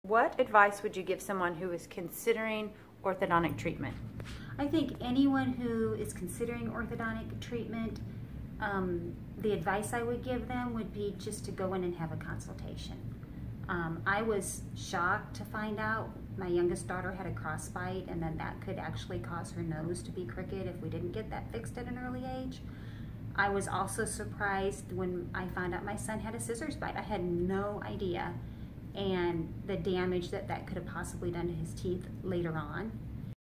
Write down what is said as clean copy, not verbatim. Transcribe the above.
What advice would you give someone who is considering orthodontic treatment? I think anyone who is considering orthodontic treatment, the advice I would give them would be just to go in and have a consultation. I was shocked to find out my youngest daughter had a crossbite, and then that could actually cause her nose to be crooked if we didn't get that fixed at an early age. I was also surprised when I found out my son had a scissors bite. I had no idea, and the damage that that could have possibly done to his teeth later on.